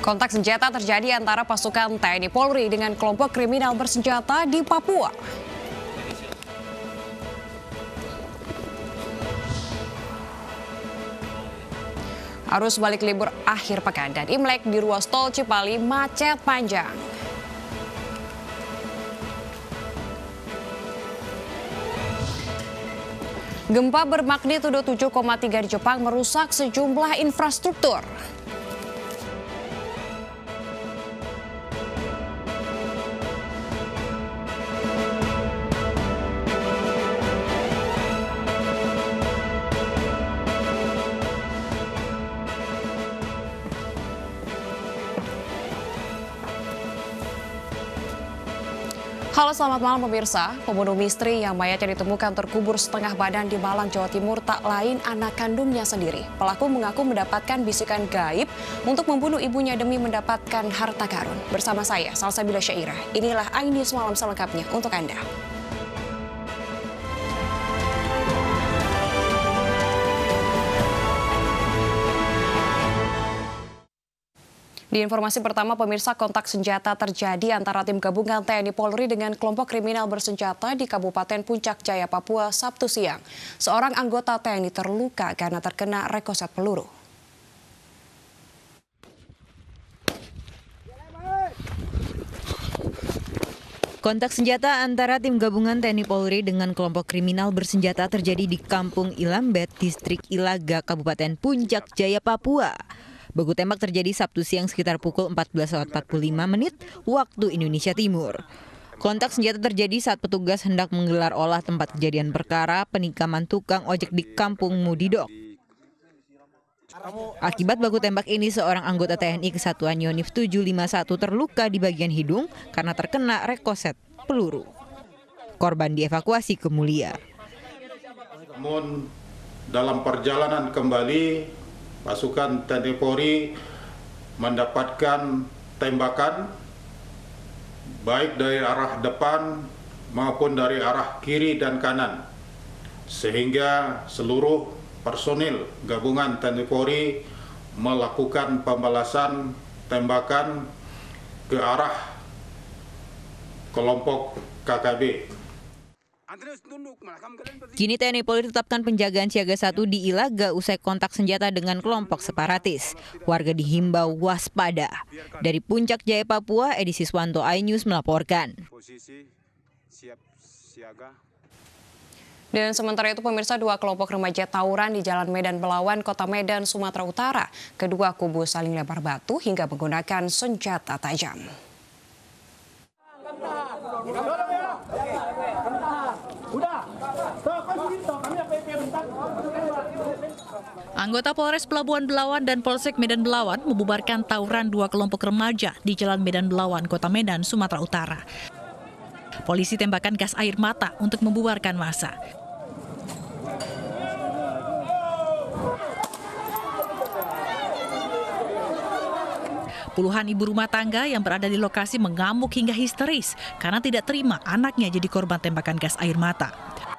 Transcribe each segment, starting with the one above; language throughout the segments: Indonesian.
Kontak senjata terjadi antara pasukan TNI Polri dengan kelompok kriminal bersenjata di Papua. Arus balik libur akhir pekan dan Imlek di ruas tol Cipali macet panjang. Gempa bermagnitudo 7,3 di Jepang merusak sejumlah infrastruktur. Halo, selamat malam pemirsa. Pembunuh misteri yang mayatnya ditemukan terkubur setengah badan di Malang, Jawa Timur tak lain anak kandungnya sendiri. Pelaku mengaku mendapatkan bisikan gaib untuk membunuh ibunya demi mendapatkan harta karun. Bersama saya, Salsabila Syairah. Inilah iNews Malam selengkapnya untuk Anda. Di informasi pertama, pemirsa, kontak senjata terjadi antara tim gabungan TNI Polri dengan kelompok kriminal bersenjata di Kabupaten Puncak Jaya, Papua, Sabtu siang. Seorang anggota TNI terluka karena terkena rekoset peluru. Kontak senjata antara tim gabungan TNI Polri dengan kelompok kriminal bersenjata terjadi di Kampung Ilambet, Distrik Ilaga, Kabupaten Puncak Jaya, Papua. Baku tembak terjadi Sabtu siang sekitar pukul 14.45 waktu Indonesia Timur. Kontak senjata terjadi saat petugas hendak menggelar olah tempat kejadian perkara penikaman tukang ojek di Kampung Mudidok. Akibat baku tembak ini, seorang anggota TNI Kesatuan Yonif 751 terluka di bagian hidung karena terkena rekoset peluru. Korban dievakuasi ke Mulia. Namun dalam perjalanan kembali, pasukan TNI Polri mendapatkan tembakan baik dari arah depan maupun dari arah kiri dan kanan, sehingga seluruh personil gabungan TNI Polri melakukan pembalasan tembakan ke arah kelompok KKB. Kini TNI Polri tetapkan penjagaan siaga 1 di Ilaga usai kontak senjata dengan kelompok separatis. Warga dihimbau waspada. Dari Puncak Jaya, Papua, Edi Siswanto, iNews melaporkan. Dan sementara itu pemirsa, dua kelompok remaja tawuran di Jalan Medan Belawan, Kota Medan, Sumatera Utara. Kedua kubu saling lempar batu hingga menggunakan senjata tajam. Anggota Polres Pelabuhan Belawan dan Polsek Medan Belawan membubarkan tawuran dua kelompok remaja di Jalan Medan Belawan, Kota Medan, Sumatera Utara. Polisi tembakan gas air mata untuk membubarkan massa. Puluhan ibu rumah tangga yang berada di lokasi mengamuk hingga histeris karena tidak terima anaknya jadi korban tembakan gas air mata.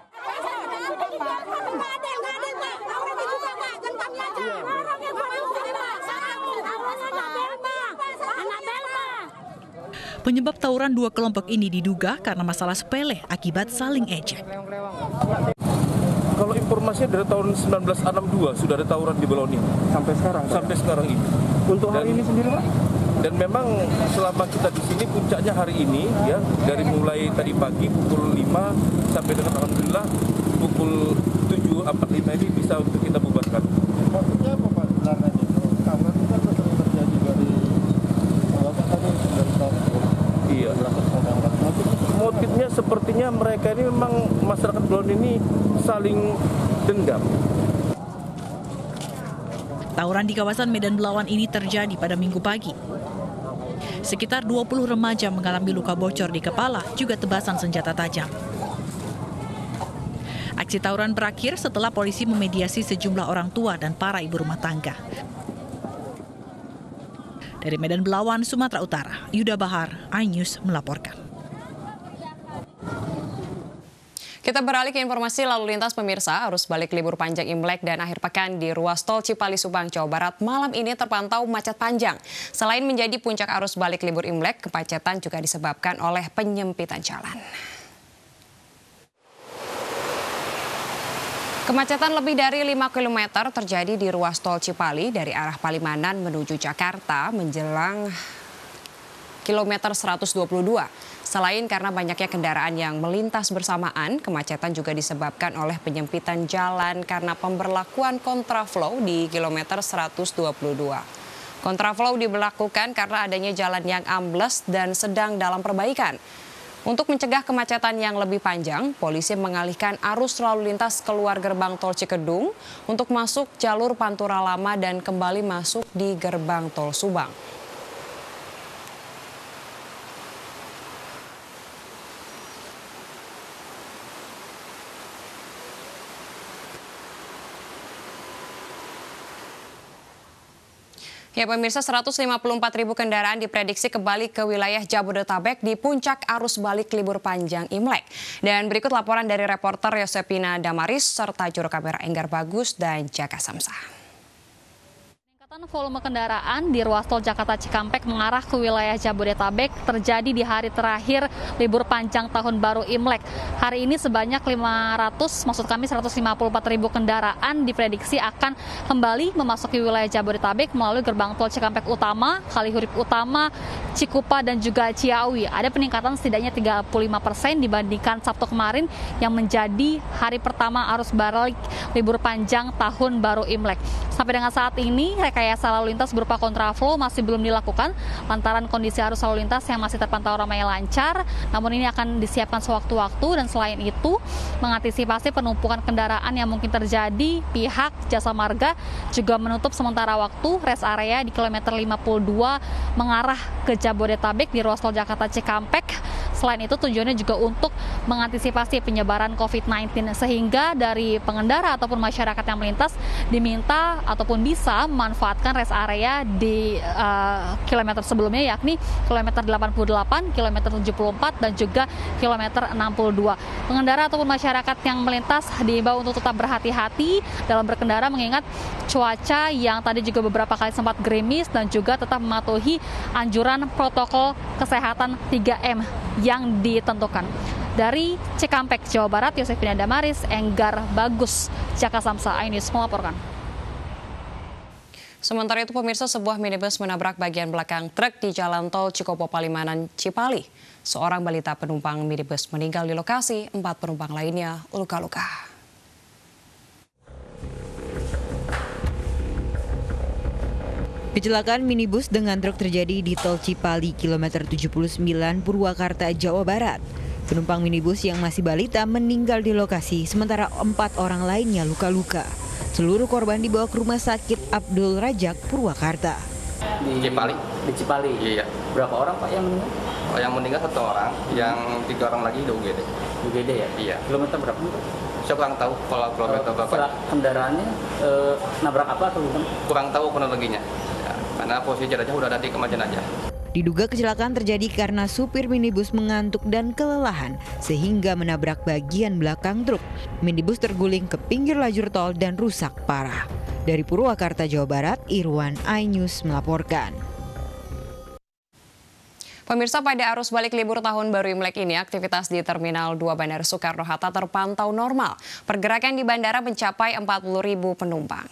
Penyebab tawuran dua kelompok ini diduga karena masalah sepele akibat saling ejek. Kalau informasinya dari tahun 1962 sudah ada tawuran di Belawan ini. Sampai sekarang ini. Untuk hari ini sendiri, Pak? Dan memang selama kita di sini puncaknya hari ini ya, dari mulai tadi pagi pukul 5 sampai dengan alhamdulillah pukul 7.45 ini bisa untuk kita bubarkan. Maksudnya apa, Pak? Karena tawuran itu kan sering terjadi dari Iya. Motifnya sepertinya mereka ini memang masyarakat Belawan ini saling dendam. Tawuran di kawasan Medan Belawan ini terjadi pada Minggu pagi. Sekitar 20 remaja mengalami luka bocor di kepala, juga tebasan senjata tajam. Aksi tawuran berakhir setelah polisi memediasi sejumlah orang tua dan para ibu rumah tangga. Dari Medan Belawan, Sumatera Utara, Yuda Bahar, iNews melaporkan. Kita beralih ke informasi lalu lintas pemirsa. Arus balik libur panjang Imlek dan akhir pekan di ruas tol Cipali Subang, Jawa Barat malam ini terpantau macet panjang. Selain menjadi puncak arus balik libur Imlek, kemacetan juga disebabkan oleh penyempitan jalan. Kemacetan lebih dari 5 km terjadi di ruas tol Cipali dari arah Palimanan menuju Jakarta menjelang kilometer 122. Selain karena banyaknya kendaraan yang melintas bersamaan, kemacetan juga disebabkan oleh penyempitan jalan karena pemberlakuan kontraflow di kilometer 122. Kontraflow diberlakukan karena adanya jalan yang ambles dan sedang dalam perbaikan. Untuk mencegah kemacetan yang lebih panjang, polisi mengalihkan arus lalu lintas keluar gerbang tol Cikedung untuk masuk jalur Pantura Lama dan kembali masuk di gerbang tol Subang. Ya pemirsa, 154.000 kendaraan diprediksi kembali ke wilayah Jabodetabek di puncak arus balik libur panjang Imlek. Dan berikut laporan dari reporter Yosepina Damaris serta juru kamera Enggar Bagus dan Jaka Samsa. Volume kendaraan di ruas tol Jakarta Cikampek mengarah ke wilayah Jabodetabek terjadi di hari terakhir libur panjang tahun baru Imlek. Hari ini sebanyak 154.000 kendaraan diprediksi akan kembali memasuki wilayah Jabodetabek melalui gerbang tol Cikampek Utama, Kalihurip Utama, Cikupa dan juga Ciawi. Ada peningkatan setidaknya 35% dibandingkan Sabtu kemarin yang menjadi hari pertama arus balik libur panjang tahun baru Imlek. Sampai dengan saat ini rekayasa lalu lintas berupa kontraflow masih belum dilakukan lantaran kondisi arus lalu lintas yang masih terpantau ramai lancar. Namun ini akan disiapkan sewaktu-waktu dan selain itu mengantisipasi penumpukan kendaraan yang mungkin terjadi, pihak Jasa Marga juga menutup sementara waktu rest area di kilometer 52 mengarah ke Jabodetabek di ruas tol Jakarta Cikampek. Selain itu tujuannya juga untuk mengantisipasi penyebaran COVID-19 sehingga dari pengendara ataupun masyarakat yang melintas diminta ataupun bisa memanfaatkan rest area di kilometer sebelumnya yakni kilometer 88, kilometer 74 dan juga kilometer 62. Pengendara ataupun masyarakat yang melintas diimbau untuk tetap berhati-hati dalam berkendara mengingat cuaca yang tadi juga beberapa kali sempat gerimis dan juga tetap mematuhi anjuran protokol kesehatan 3M yang ditentukan. Dari Cikampek, Jawa Barat, Yosepina Damaris, Enggar Bagus, Jaka Samsa, iNews melaporkan. Sementara itu pemirsa, sebuah minibus menabrak bagian belakang truk di jalan tol Cikopo Palimanan Cipali. Seorang balita penumpang minibus meninggal di lokasi, 4 penumpang lainnya luka-luka. Kecelakaan minibus dengan truk terjadi di tol Cipali kilometer 79 Purwakarta, Jawa Barat. Penumpang minibus yang masih balita meninggal di lokasi, sementara 4 orang lainnya luka-luka. Seluruh korban dibawa ke Rumah Sakit Abdul Rajak, Purwakarta. Di Cipali? Di Cipali? Iya. Berapa orang Pak yang meninggal? Oh, yang meninggal 1 orang, yang 3 orang lagi di UGD. UGD ya? Iya. Kilometer berapa? Saya kurang tahu kalau kilometer berapa. Kendaraannya nabrak apa atau bukan? Kurang tahu kronologinya. Ya, karena posisi jenazah udah ada di kemajuan aja. Diduga kecelakaan terjadi karena supir minibus mengantuk dan kelelahan sehingga menabrak bagian belakang truk. Minibus terguling ke pinggir lajur tol dan rusak parah. Dari Purwakarta, Jawa Barat, Irwan, iNews melaporkan. Pemirsa, pada arus balik libur tahun baru Imlek ini, aktivitas di Terminal 2 Bandara Soekarno-Hatta terpantau normal. Pergerakan di bandara mencapai 40.000 penumpang.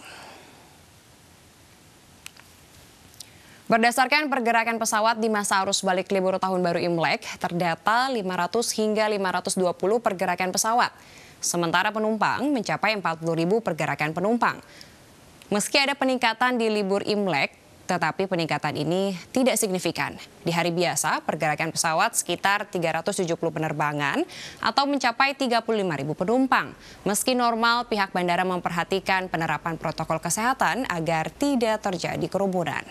Berdasarkan pergerakan pesawat di masa arus balik libur tahun baru Imlek, terdata 500 hingga 520 pergerakan pesawat. Sementara penumpang mencapai 40.000 pergerakan penumpang. Meski ada peningkatan di libur Imlek, tetapi peningkatan ini tidak signifikan. Di hari biasa, pergerakan pesawat sekitar 370 penerbangan atau mencapai 35.000 penumpang. Meski normal, pihak bandara memperhatikan penerapan protokol kesehatan agar tidak terjadi kerumunan.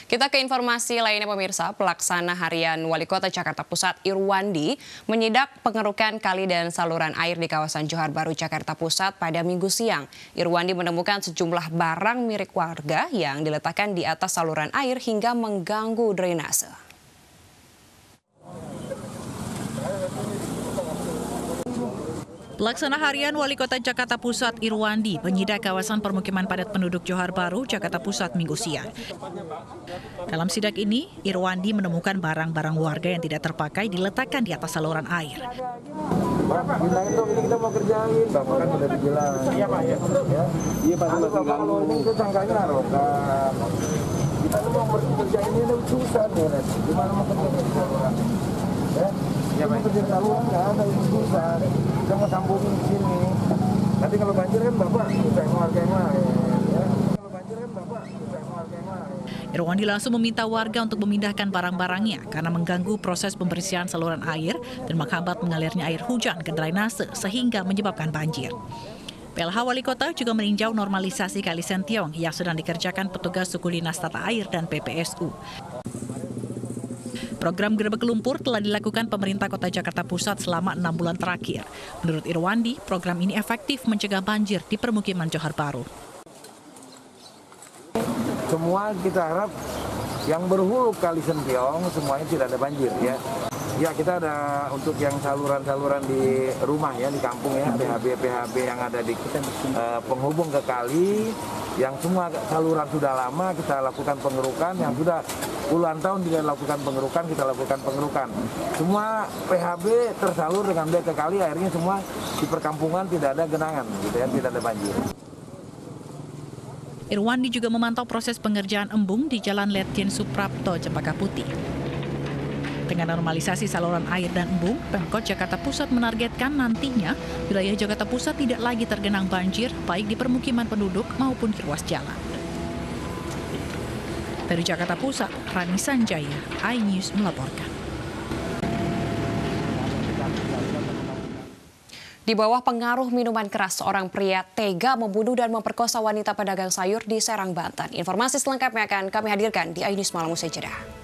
Kita ke informasi lainnya pemirsa, pelaksana harian Wali Kota Jakarta Pusat Irwandi menyidak pengerukan kali dan saluran air di kawasan Johar Baru Jakarta Pusat pada Minggu siang. Irwandi menemukan sejumlah barang milik warga yang diletakkan di atas saluran air hingga mengganggu drainase. Pelaksana harian Wali Kota Jakarta Pusat Irwandi menyidak kawasan permukiman padat penduduk Johar Baru, Jakarta Pusat Minggu siang. Dalam sidak ini, Irwandi menemukan barang-barang warga yang tidak terpakai diletakkan di atas saluran air. Bapak, bilangin dong, ini kita mau kerjain. Bapak kan udah dibilang. Iya Pak, ya. Iya Pak, kalau ini itu sangkanya rokan. Kita mau kerjain ini udah susah nih, gimana mau kerjain saluran? Ya? Ya Pak, kerjain saluran nggak ada, itu susah. Kita mau sambungin di sini. Nanti kalau banjir kan Bapak udah keluarga yang lain. Ya? Kalau banjir kan Bapak udah keluarga yang lain. Irwandi langsung meminta warga untuk memindahkan barang-barangnya karena mengganggu proses pembersihan saluran air dan menghambat mengalirnya air hujan ke drainase sehingga menyebabkan banjir. PLH Wali Kota juga meninjau normalisasi Kali Sentiong yang sedang dikerjakan petugas suku dinas tata air dan PPSU. Program Gerebek Lumpur telah dilakukan pemerintah Kota Jakarta Pusat selama 6 bulan terakhir. Menurut Irwandi, program ini efektif mencegah banjir di permukiman Johar Baru. Semua kita harap yang berhulu Kali Sentiong semuanya tidak ada banjir ya. Ya kita ada untuk yang saluran-saluran di rumah ya, di kampung ya, PHB yang ada di penghubung ke kali, yang semua saluran sudah lama kita lakukan pengerukan, yang sudah puluhan tahun tidak lakukan pengerukan, kita lakukan pengerukan. Semua PHB tersalur dengan baik ke kali, akhirnya semua di perkampungan tidak ada genangan gitu ya, tidak ada banjir. Irwandi juga memantau proses pengerjaan embung di Jalan Letjen Suprapto, Cempaka Putih. Dengan normalisasi saluran air dan embung, Pemkot Jakarta Pusat menargetkan nantinya wilayah Jakarta Pusat tidak lagi tergenang banjir baik di permukiman penduduk maupun di ruas jalan. Dari Jakarta Pusat, Rani Sanjaya, iNews melaporkan. Di bawah pengaruh minuman keras, seorang pria tega membunuh dan memperkosa wanita pedagang sayur di Serang, Banten. Informasi selengkapnya akan kami hadirkan di iNews Malam usai jeda.